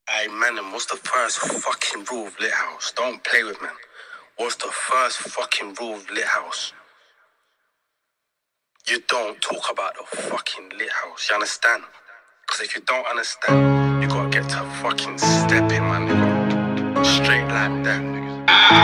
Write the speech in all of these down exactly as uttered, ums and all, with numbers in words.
Hey man, what's the first fucking rule of LIT-HoUsE? Don't play with man. What's the first fucking rule of LIT-HoUsE? You don't talk about the fucking LIT-HoUsE, you understand? Because if you don't understand, you gotta get to fucking stepping, man, nigga. Straight like that, niggas.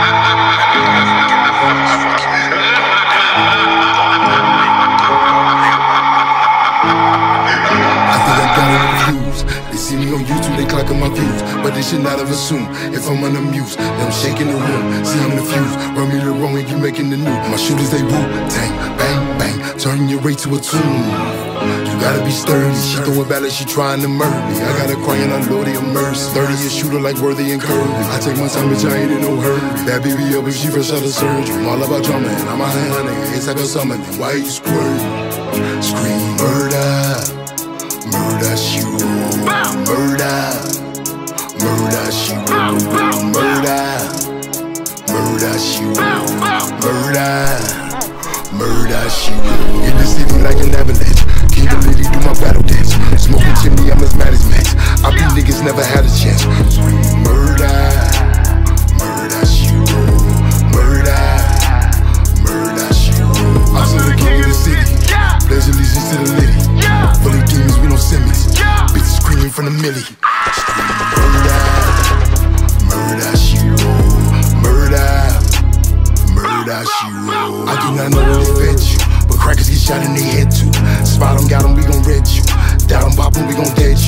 I think I got it confused. They see me on YouTube, they clocking my views, but they should not have assumed if I'm unamused that I'm shaking the room. See, I'm the fuse. Run me the wrong and you making the new. My shooters, they woo, tang, bang, bang, turn your rate to a tune. You gotta be sturdy. She throwing back like she trying to murder me. I got her crying out, Lord, of mercy. thirty a shooter like Worthy and Curry. I take my time, bitch, I ain't in no hurry. That baby up if she fresh out of surgery. I'm all about drama and I'm a high nigga. It's like a summer, then why you squirting? Scream murder. Murder, she roll. Murder. Murder, she roll. Murder. Murder, she roll. Murder. Murder, she roll. In the city like an avalanche. King of Liddy do my battle dance. Smoking chimney, I'm as mad as Max. I beat niggas never had a chance. Murder. Murder, she roll. Murder. Murder, she roll. I'm still the king of the city. Pledge allegiance to the Liddy. Full of demons, we don't semis. Bitches screaming from the millie. Murder, murder, she roll. Murder, murder, she roll. I do not know where they fed you, but crackers get shot in their head too. Spot them, got them, we gon' red you. Doubt them, pop them, we gon' dead you.